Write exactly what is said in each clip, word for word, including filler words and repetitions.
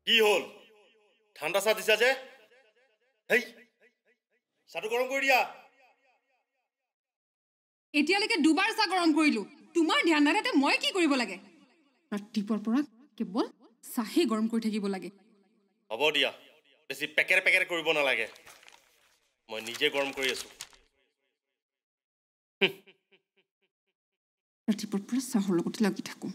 কি হল ঠান্ডা চা দিছা যে হেই চাটো গৰম কৰি দিয়া এতিয়ালৈকে দুবাৰ চা গৰম কৰিলো তোমাৰ ধ্যান নাথাকে মই কি কৰিব লাগে ৰাতিপুৱাৰ পৰা কেৱল চাহে গৰম কৰি থাকিব লাগে হ'ব দিয়া বেছি পেকেৰ পেকেৰ কৰিব নালাগে মই নিজে গৰম কৰি আছো ৰাতিপুৱাৰ পৰা চাহৰ লগতে লাগি থাকো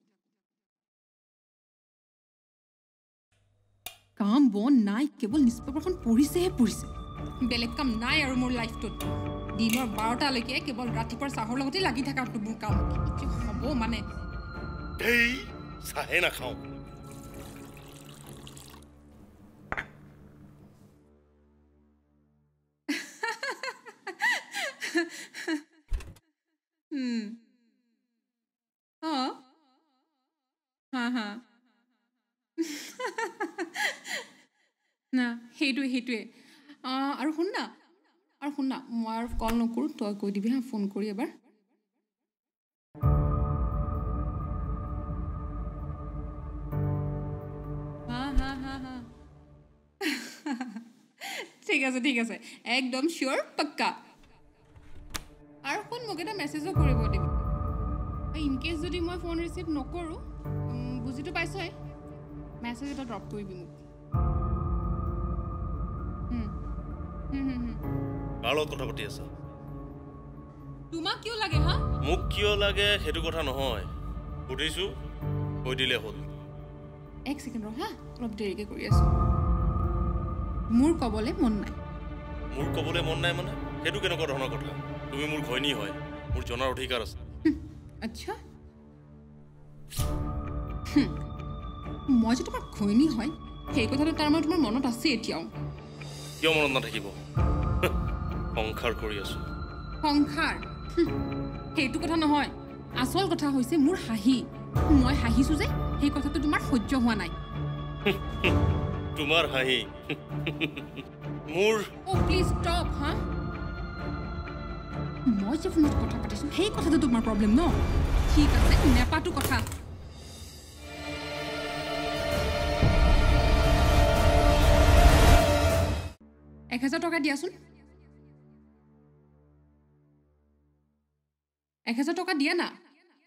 কাম বন নাই কেৱল নিষ্পেপৰখন পঢ়িছেহে পঢ়িছে বেলেগ কাম নাই আৰু মোৰ লাইফটোত দিনৰ বাৰটালৈকে কেৱল ৰাতিপুৱাৰ চাহৰ লগতে লাগি থকাটো মোৰ কাম কি হ'ব মানে এই চাহে নাখাওঁ হুম অঁ হা হা না সেইটোৱে সেইটোৱে আৰু শুন না আৰু শুন না মই আৰু কল নকৰোঁ তই কৈ দিবি হা ফোন কৰি এবাৰ হা হা হা হা ঠিক আছে ঠিক আছে একদম চিয়'ৰ পাক্কা আৰু শুন মোক এটা মেছেজো কৰিব দিবি ইনকেছ যদি মই ফোন ৰিচিভ নকৰোঁ বুজিটো পাইছই মেছেজ এটা ড্ৰপ কৰিবি মোক কাৰ লগত কথা পাতি আছা তোমাক কিয় লাগে হা মোক কিয় লাগে সেইটো কথা নহয় সুধিছো কৈ দিলে হ'ল এক ছেকেণ্ড ৰ হা অলপ দেৰিকৈ কৰি আছোঁ মোৰ ক'বলৈ মন নাই মোৰ ক'বলৈ মন নাই মানে সেইটো কেনেকুৱা ধৰণৰ কথা তুমি মোৰ ঘৈণী হয় মোৰ জনাৰ অধিকাৰ আছে আচ্ছা মই যে তোমাৰ ঘৈণী হয় সেই কথাটো তাৰ মানে তোমাৰ মনত আছে এতিয়াও কিয় মনত নাথাকিব সংসাৰ কৰি আছো সংসাৰ সেইটো কথা নহয় আচল কথা হৈছে মোৰ হাঁহি মই হাঁহিছোঁ যে সেই কথাটো তোমাৰ সহ্য হোৱা নাই তোমাৰ হাঁহি মোৰ অ' প্লিজ ষ্টপ হা মই যে ফোনত কথা পাতিছোঁ সেই কথাটো তোমাৰ প্ৰব্লেম ন ঠিক আছে নেপাতো কথা এক হাজাৰ টকা দিয়াচোন এক হাজাৰ টকা দিয়া না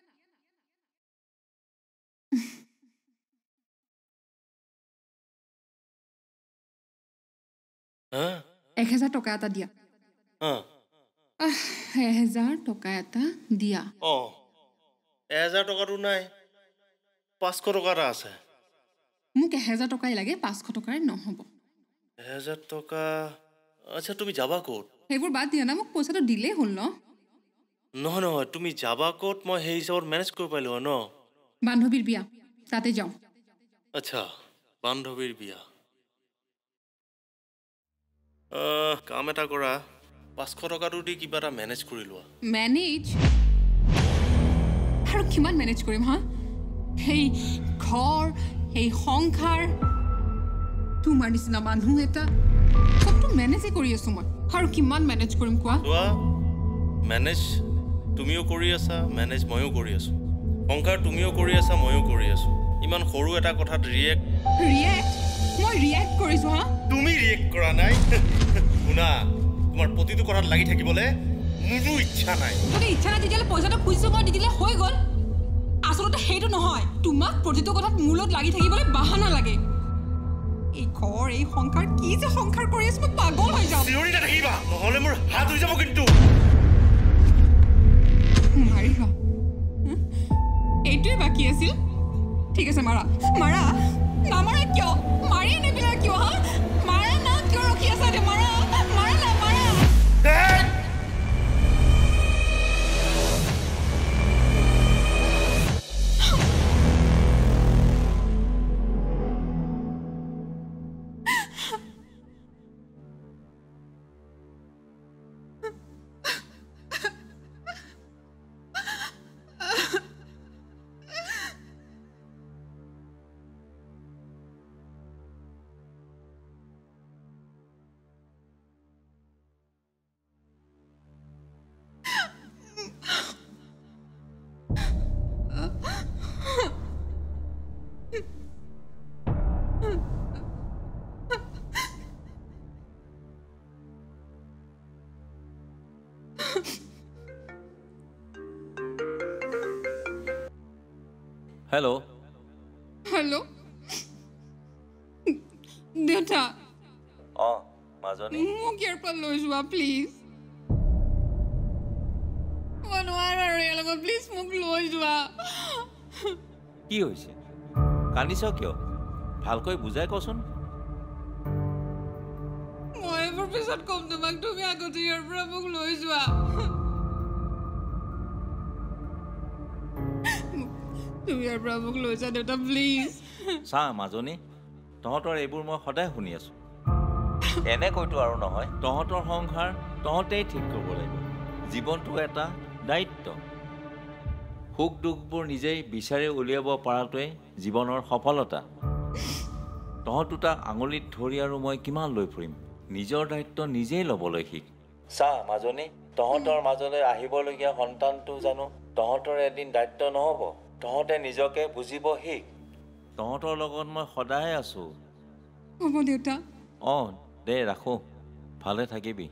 এক হাজাৰ টকা এটা দিয়া এহেজাৰ টকা এটা দিয়া অঁ এহেজাৰ টকাটো নাই পাঁচশ টকা এটা আছে মোক এহেজাৰ টকাই লাগে পাঁচশ টকাৰে নহ'ব এহেজাৰ টকা আচ্ছা তুমি যাবা ক'ত সেইবোৰ বাদ দিয়া না মোক পইচাটো দিলেই হ'ল ন নহয় নহয় তুমি যাবা ক'ত মই সেই হিচাপত মেনেজ কৰিব পাৰিলোঁ হয় ন বান্ধৱীৰ বিয়া তাতে যাওঁ আচ্ছা বান্ধৱীৰ বিয়া কাম এটা কৰা পাঁচশ টকাটো দি কিবা এটা মেনেজ কৰি লোৱা মেনেজ আৰু কিমান মেনেজ কৰিম হা সেই ঘৰ সেই সংসাৰ তোমাৰ নিচিনা মানুহ এটা চবটো মেনেজে কৰি আছো মই আৰু কিমান মেনেজ কৰিম কোৱা চোৱা মেনেজ তুমিও কৰি আছা মেনেজ ময়ো কৰি আছো সংসাৰ তুমিও কৰি আছা ময়ো কৰি আছো ইমান সৰু এটা কথাত ৰিয়েক্ট ৰিয়েক্ট মই ৰিয়েক্ট কৰিছো হা তুমি ৰিয়েক্ট কৰা নাই শুনা তোমাৰ প্ৰতিটো কথাত লাগি থাকিবলৈ মোৰো ইচ্ছা নাই যদি ইচ্ছা নাই তেতিয়াহ'লে পইচাটো খুজিছো মই দি দিলে হৈ গ'ল আচলতে সেইটো নহয় তোমাক প্ৰতিটো কথাত মোৰ লগত লাগি থাকিবলৈ বাহানা লাগে এই ঘৰ এই সংসাৰ কি যে সংসাৰ কৰি আছো মই পাগল হৈ যাওঁ চিঞৰি নাথাকিবা নহ'লে মোৰ হাত হৈ যাব কিন্তু মাৰিবা এইটোৱে বাকী আছিল ঠিক আছে মাৰা মাৰা নামাৰা কিয় মাৰি নিবিলা কিয় হা মাৰা না কিয় ৰখি আছা দে মাৰা মাৰা না মাৰা হেল্ল' হেল্ল' দেউতা অঁ মাজনী মোক ইয়াৰ পৰা লৈ যোৱা প্লিজ মই নোৱাৰো আৰু ইয়াৰ লগত প্লিজ মোক লৈ যোৱা কি হৈছে কান্দিছ কিয় ভালকৈ বুজাই কচোন মই এইবোৰ পিছত কম তোমাক তুমি আগতে ইয়াৰ পৰা মোক লৈ যোৱা তুমি ইয়াৰ পৰা মোক লৈ যোৱা দেউতা প্লিজ চা মাজনী তহঁতৰ এইবোৰ মই সদায় শুনি আছো এনেকৈতো আৰু নহয় তহঁতৰ সংসাৰ তহঁতেই ঠিক কৰিব লাগিব জীৱনটো এটা দায়িত্ব সুখ দুখবোৰ নিজেই বিচাৰি উলিয়াব পৰাটোৱেই জীৱনৰ সফলতা তহঁত দুটা আঙুলিত ধৰি আৰু মই কিমান লৈ ফুৰিম নিজৰ দায়িত্ব নিজেই ল'বলৈ শিক চা মাজনী তহঁতৰ মাজলৈ আহিবলগীয়া সন্তানটো জানো তহঁতৰ এদিন দায়িত্ব নহ'ব তহঁতে নিজকে বুজিব শিক তহঁতৰ লগত মই সদায় আছো হ'ব দেউতা অঁ দে ৰাখোঁ ভালে থাকিবি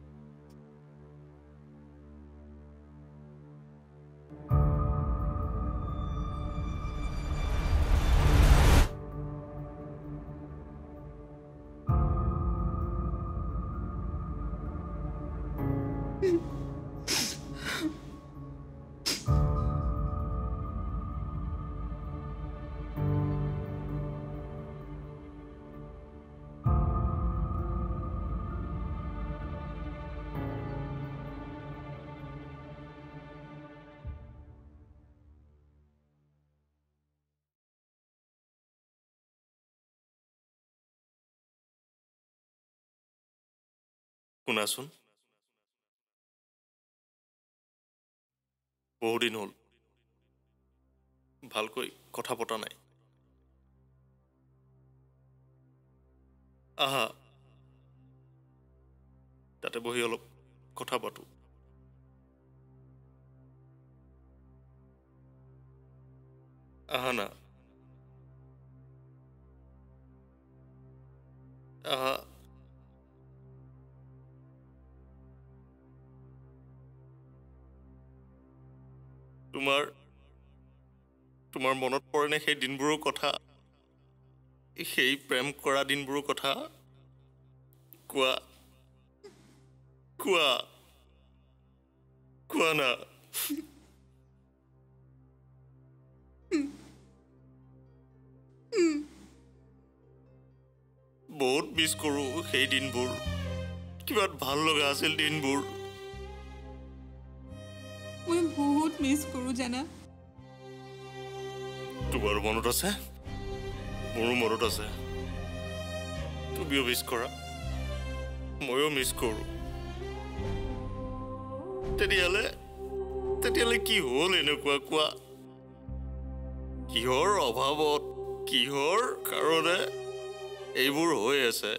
শুনাচোন বহুদিন হ'ল ভালকৈ কথা পতা নাই আহা তাতে বহি অলপ কথা পাতো আহা না আহা তোমাৰ তোমাৰ মনত পৰেনে সেই দিনবোৰৰ কথা সেই প্ৰেম কৰা দিনবোৰৰ কথা কোৱা কোৱা কোৱা না বহুত মিছ কৰোঁ সেই দিনবোৰ কিবা ভাল লগা আছিল দিনবোৰ মই বহুত মিছ কৰোঁ জানা তোমাৰ মনত আছে মোৰো মনত আছে তুমিও মিছ কৰা ময়ো মিছ কৰোঁ তেতিয়াহ'লে তেতিয়াহ'লে কি হ'ল এনেকুৱা কোৱা কিহৰ অভাৱত কিহৰ কাৰণে এইবোৰ হৈ আছে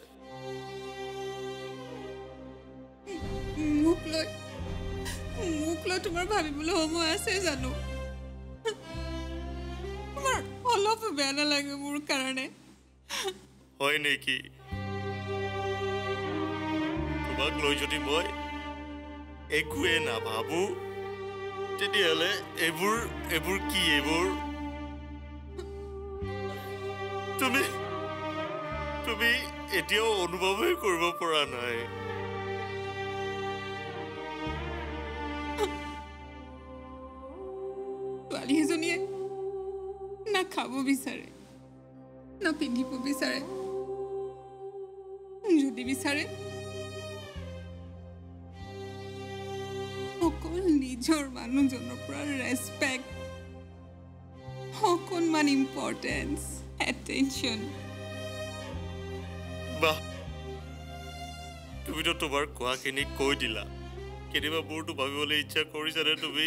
মোক লৈ মোক লৈ তোমাৰ ভাবিবলৈ সময় আছে জানো তোমাৰ অলপ বেয়া নালাগে মোৰ কাৰণে হয় নেকি তোমাক লৈ যদি মই একোৱে নাভাবো তেতিয়াহ'লে এইবোৰ এইবোৰ কি এইবোৰ তুমি তুমি এতিয়াও অনুভৱেই কৰিব পৰা নাই ছোৱালী এজনীয়ে না খাব বিচাৰে না পিন্ধিব বিচাৰে যদি বিচাৰে অকল নিজৰ মানুহজনৰ পৰা ৰেচপেক্ট অকণমান ইম্পৰ্টেঞ্চ এটেনশ্যন বাহ তুমিতো তোমাৰ কোৱাখিনি কৈ দিলা কেতিয়াবা মোৰতো ভাবিবলৈ ইচ্ছা কৰিছানে তুমি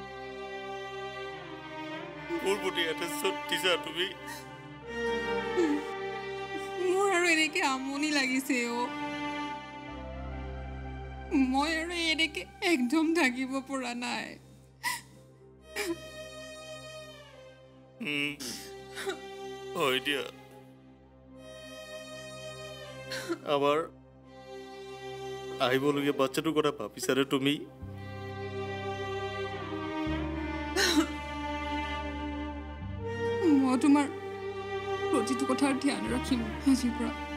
মোৰ প্ৰতি এটেনশ্যন দিছা তুমি মোৰ আৰু এনেকে আমনি লাগিছে অ মই আৰু এনেকে একদম থাকিব পৰা নাই হয় দিয়া আমাৰ আহিবলগীয়া বাচ্চাটোৰ কথা ভাবিছানে তুমি তোমাৰ প্ৰতিটো কথাৰ ধ্যান ৰাখিম আজিৰ পৰা